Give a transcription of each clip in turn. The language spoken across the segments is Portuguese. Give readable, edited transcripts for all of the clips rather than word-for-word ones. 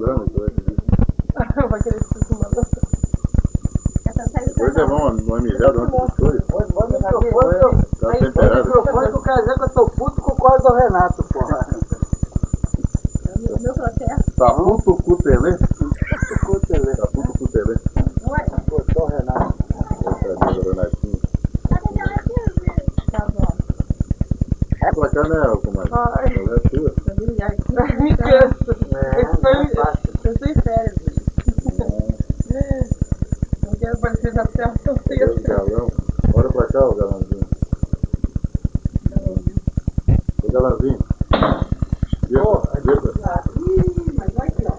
lembrando que vai querer se filmar. depois levar uma mijada antes das coisas. Põe o Tá temperado. microfone que eu quero dizer que eu tô puto com o corte do Renato, porra. O meu processo. Tá puto o cutelê? Tá puto o cutelê. Não é? Cortou o Renato. Outra do Renatinho. Tá bom. Pra cá, né, comadre? Ai. Ela é sua. Me canso. Eu tô em férias. Não quero parecer na tela tão cedo. Galão. Bora pra cá, ô galãozinho. Ô galãozinho. Mas vai aqui, ó.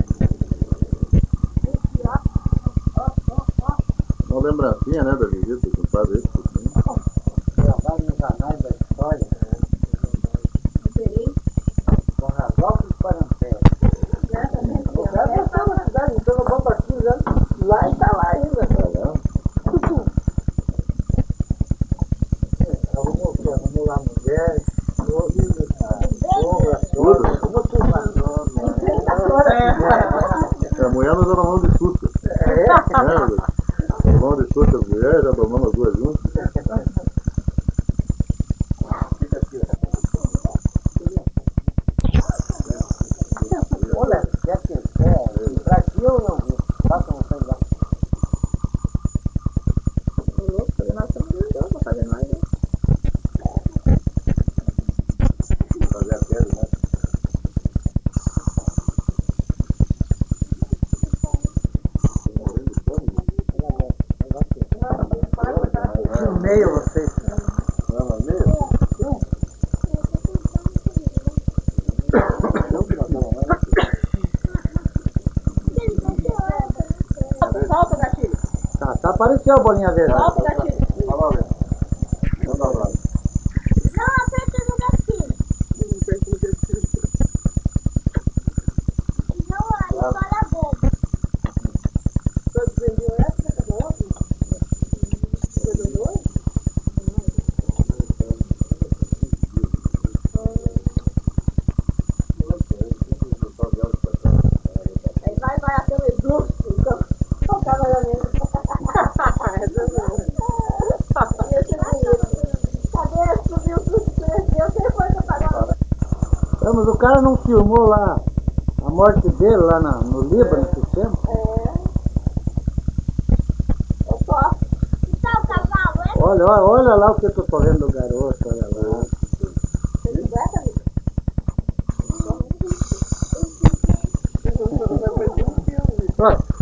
Uma lembrancinha, né, da visita que faz esse pouquinho. Trabalho nos anais da história. Com Rasópolis para Ampere. O cara já está na cidade, então eu vou aqui lá e tá lá ainda. Arrumou lá mulher, A mulher nós era mão de susto. Era mão de susto as mulheres, já tomamos as duas juntas. Olha, quer que pra aqui eu não vi. Passa um sangue lá. Nós estamos juntos pra fazer nós, né? Fazer a pedra, né? No meio vocês. Não, no meio? Solta, gatilho. Tá apareceu a bolinha verde. Solta, gatilho. Vai lá, velho. Manda lá. Não aperta no gatilho. Não, aí para a boca. Você vendeu essa? Você vendeu outra? Você vendeu dois? Aí vai até o exusto. Então, o cara vai olhando. Cadê? Subiu tudo, cresceu, você foi que apagou. Mas o cara não filmou lá a morte dele lá no Líbano, que chama? Eu posso. Então, cavalo, é? Olha lá o que eu tô falando do garoto, olha lá. Você completa, amigo? Ó,